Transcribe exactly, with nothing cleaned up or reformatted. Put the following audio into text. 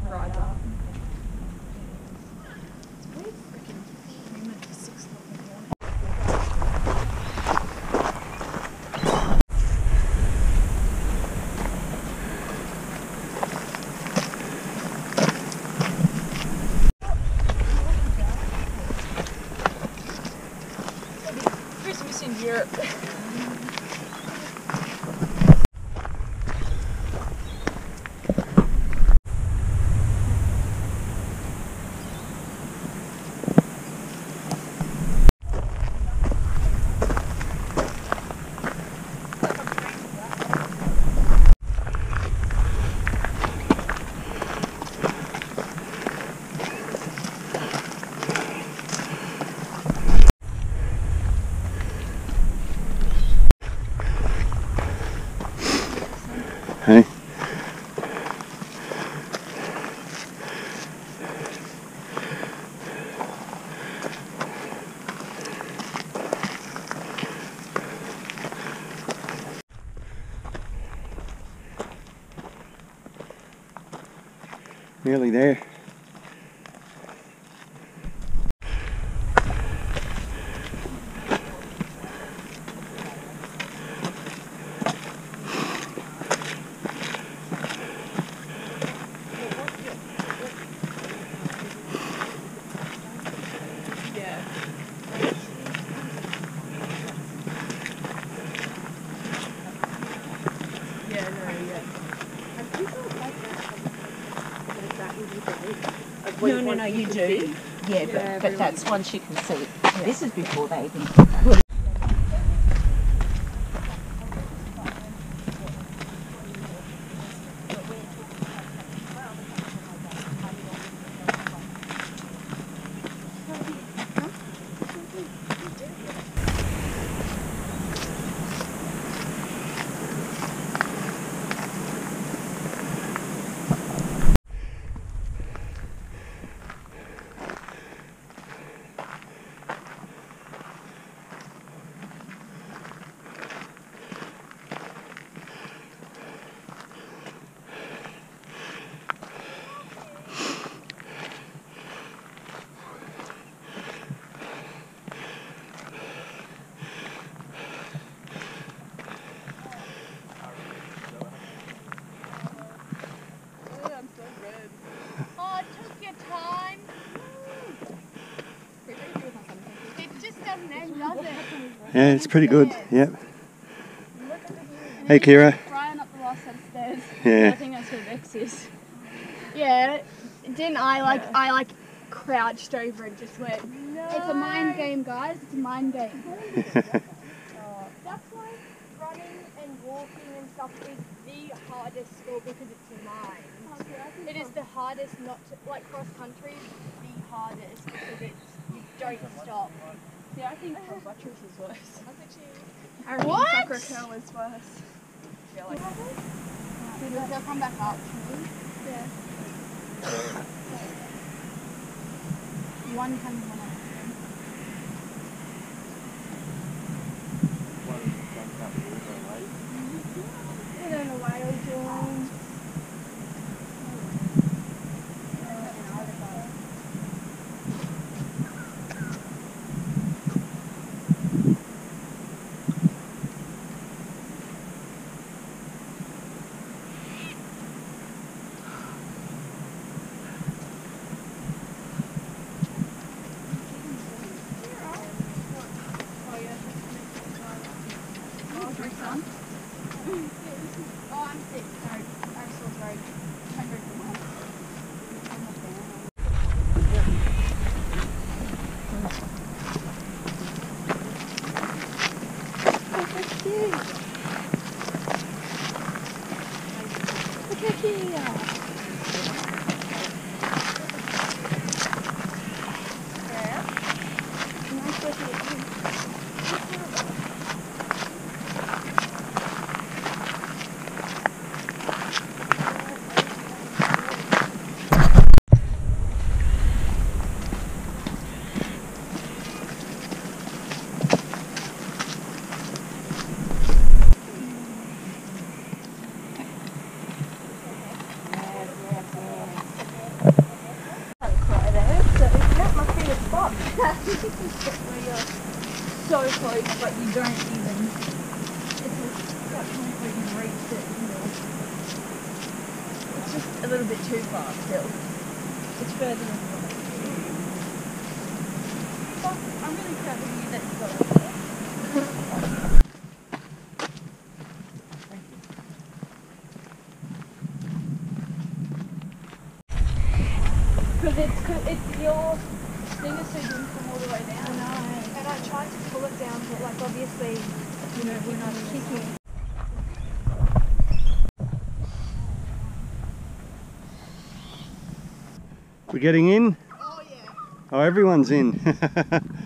rides up. Christmas in Europe. Hey. Nearly there. No, no, no, you do. Yeah, but, but that's once you can see. This is before they even. Oh, it took your time. It just doesn't end, does it? Yeah, it's pretty good. Yep. Hey, Kira. Ryan up the last set of stairs. Yeah. I think that's where Vex is. Yeah, didn't I like yeah. I like crouched over and just went. No. It's a mind game, guys. It's a mind game. That's why running and walking and stuff is the hardest sport because it's mind. It is the hardest not to, like cross country is the hardest because it's, you don't stop. Yeah, I think buttress is worse. I reckon what? Soccer curl is worse. Yeah, like they'll come back up. Yeah. One comes one up. I don't know why you're doing. a little bit too far still. It's further than the other. But I'm really proud of you that you got up there. Because it's, it's your thing is so dim from all the way down. I know. And I tried to pull it down, but like obviously, you know, we're not kicking. We're getting in? Oh yeah. Oh, everyone's in.